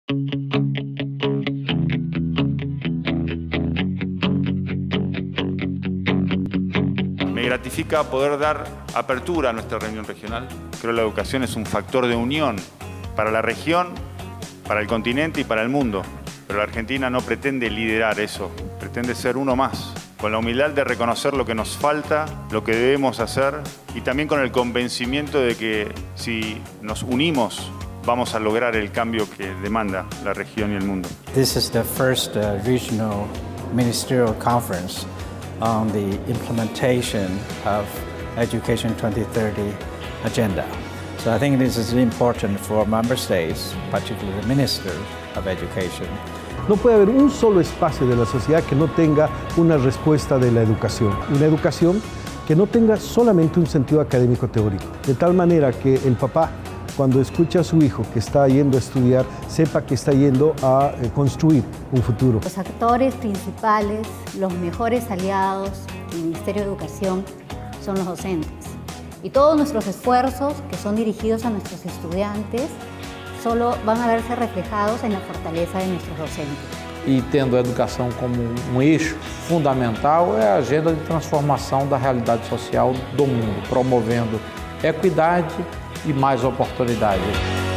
Me gratifica poder dar apertura a nuestra reunión regional. Creo que la educación es un factor de unión para la región, para el continente y para el mundo. Pero la Argentina no pretende liderar eso, pretende ser uno más, con la humildad de reconocer lo que nos falta, lo que debemos hacer y también con el convencimiento de que si nos unimos vamos a lograr el cambio que demanda la región y el mundo. This is the first regional ministerial conference on the implementation of Education 2030 agenda. So I think this is important for member states, particularly the ministers of education. No puede haber un solo espacio de la sociedad que no tenga una respuesta de la educación. Una educación que no tenga solamente un sentido académico teórico. De tal manera que el papá, cuando escucha a su hijo que está yendo a estudiar, sepa que está yendo a construir un futuro. Los actores principales, los mejores aliados del Ministerio de Educación son los docentes. Y todos nuestros esfuerzos que son dirigidos a nuestros estudiantes solo van a verse reflejados en la fortaleza de nuestros docentes. E tendo a educação como um eixo fundamental é a agenda de transformação da realidade social do mundo, promovendo equidade e mais oportunidade.